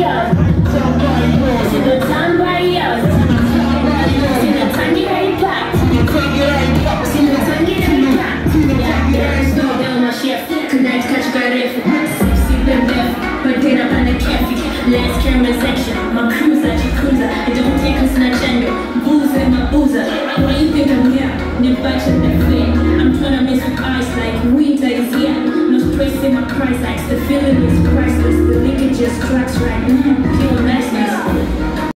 Last camera section, my cruiser, jacuzza. It don't take us much anger. Boozer, my boozer. Why you think I'm here? Never touch the flame. I'm trying to miss with